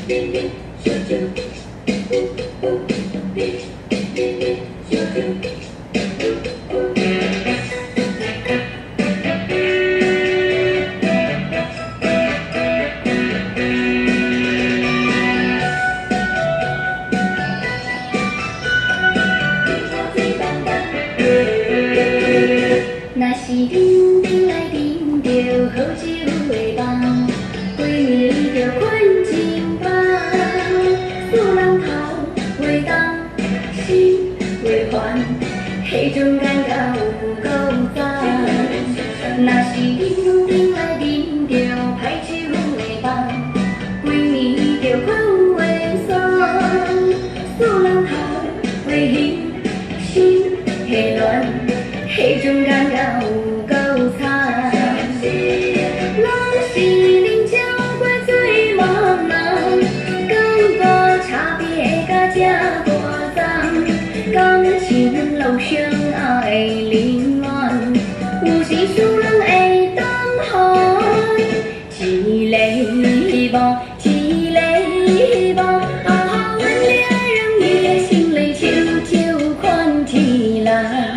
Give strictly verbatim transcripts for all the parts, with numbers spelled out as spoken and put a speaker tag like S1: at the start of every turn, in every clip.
S1: 若是恁顶来啉着好酒的梦，规暝着困真饱，四人头袂动，心袂烦，迄阵感觉有够早。若是恁顶来啉着歹酒的梦，规暝着困袂爽，四人头袂醒，心会乱。 迄阵感觉有够惨，拢是啉酒过醉茫茫，感觉差别甲这大丛，感情路上爱冷暖，有时使人会当予一个希望，一个希望，好好温暖让伊的心里悄悄看天蓝。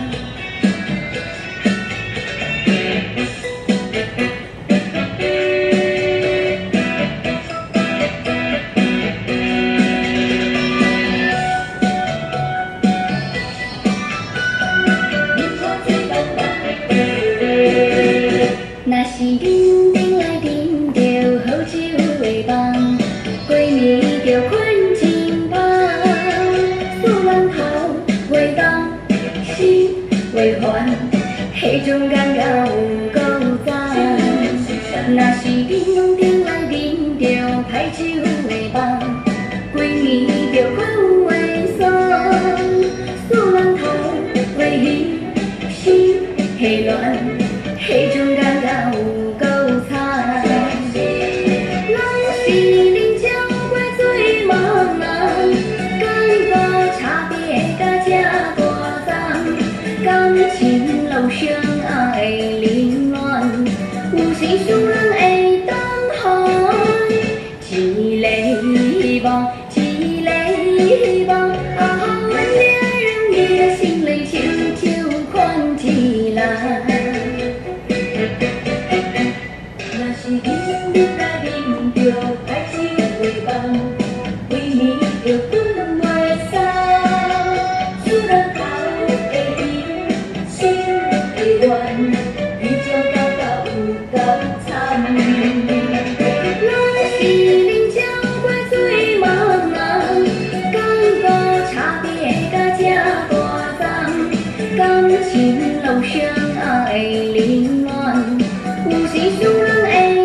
S1: 若是恁顶来啉着好酒的梦，规暝着困真饱，四人头袂动，心袂烦，迄阵感觉有够早。若是恁顶来啉着歹酒的梦，规暝着困袂爽，四人头袂醒，心会乱。 迄阵感觉有够惨，拢是啉酒过醉茫茫，感觉差别甲这大丛，感情路上爱冷暖，有时使人会当予一个希望，一个希望，好好温暖让伊的心里悄悄看天蓝。 若是恁顶来啉着歹酒的梦，规暝着困袂爽，四人头会晕，心会乱，迄种感觉有够惨。拢是啉酒过醉茫茫，感觉差别甲这大丛，感情路上爱冷暖，有时使人。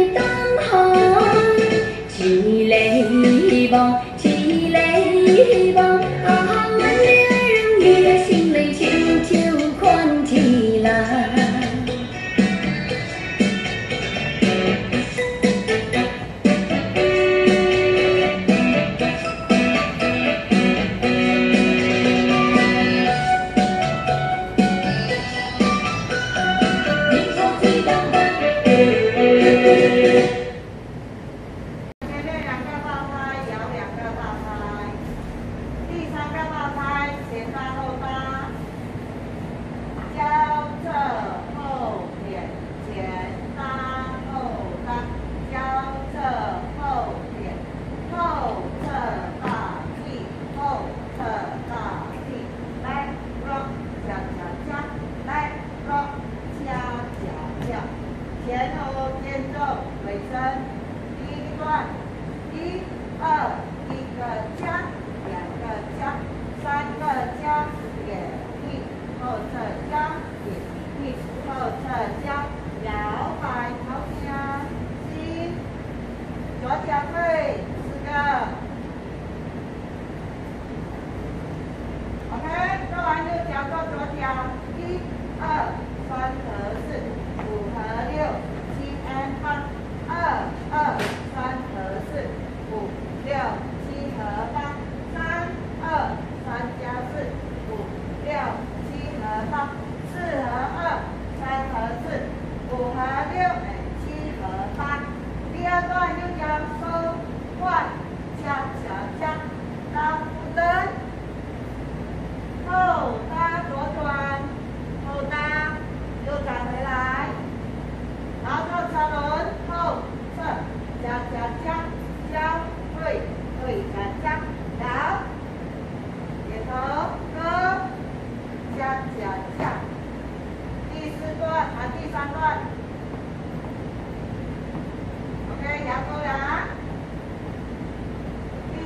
S1: 一个希望，一个希望，好好温暖让伊的心里悄悄看天蓝。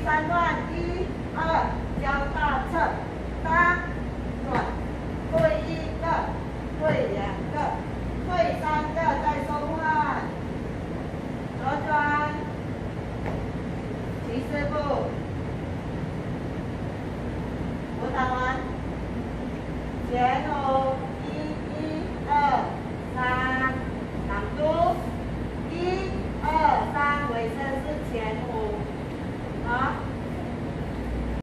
S2: 三段，一、二，交大侧，三，转，对一个，对两个，对三个，再收换，左转，骑四步，我打完，前后。